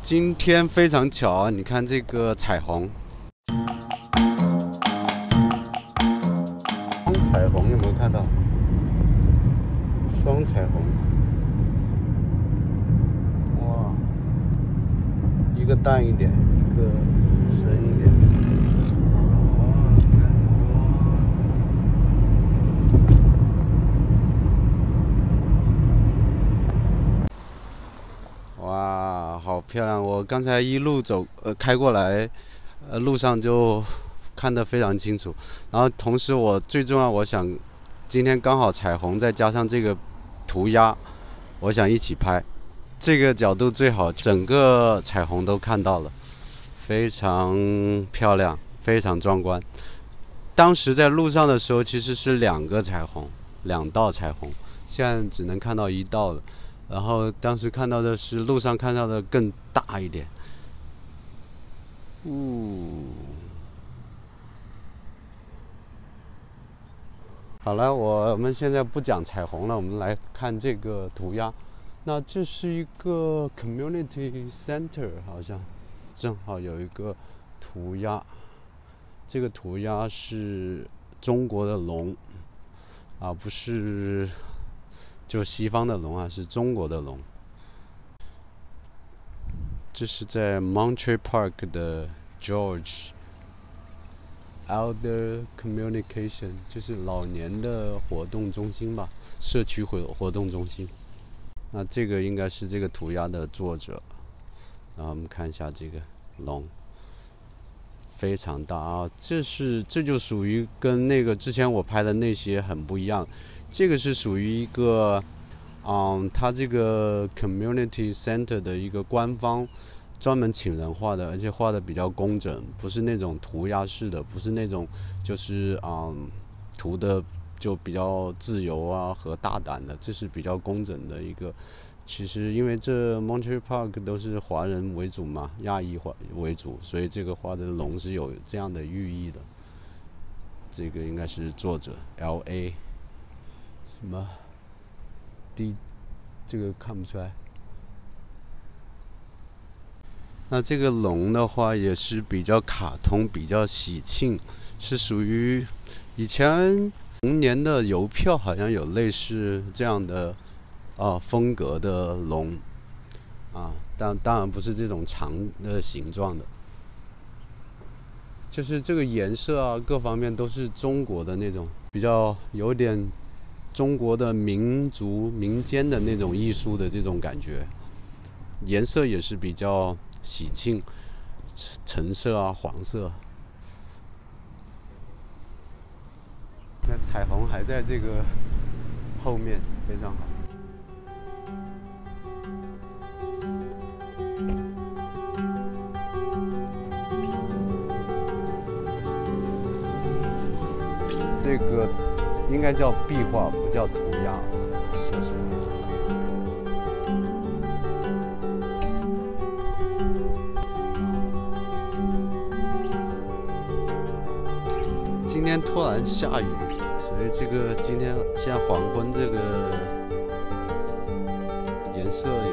今天非常巧啊，你看这个彩虹，双彩虹有没有看到？双彩虹，哇，一个淡一点，一个深一点。哇，好漂亮！我刚才一路开过来，路上就看得非常清楚。然后同时最重要，我想今天刚好彩虹再加上这个涂鸦，我想一起拍，这个角度最好，整个彩虹都看到了，非常漂亮，非常壮观。当时在路上的时候，其实是2道彩虹，现在只能看到1道了。然后当时看到的是路上看到的更大一点，好了，我们现在不讲彩虹了，我们来看这个涂鸦。那这是一个 community center， 好像正好有一个涂鸦，这个涂鸦是中国的龙，而不是就西方的龙啊，是中国的龙。这是在 Monterey Park 的 George Elder Communication， 就是老年的活动中心吧，社区活动中心。那这个应该是这个涂鸦的作者。然后我们看一下这个龙，非常大啊！这就属于跟那个之前我拍的那些很不一样。这个是属于一个，它这个 community center 的一个官方专门请人画的，而且画的比较工整，不是那种涂鸦式的，不是那种就是涂的就比较自由啊和大胆的，这是比较工整的一个。其实因为这 Monterey Park 都是华人为主嘛，亚裔为主，所以这个画的龙是有这样的寓意的。这个应该是作者 LA 什么 D， 这个看不出来。那这个龙的话也是比较卡通，比较喜庆，是属于以前童年的邮票好像有类似这样的风格的龙啊，当然不是这种长的形状的，就是这个颜色啊各方面都是中国的那种比较有点中国的民族民间的那种艺术的这种感觉，颜色也是比较喜庆，橙色啊黄色。那彩虹还在这个后面，非常好。这个应该叫壁画，不叫涂鸦，说实话。今天突然下雨，所以这个今天现在黄昏这个颜色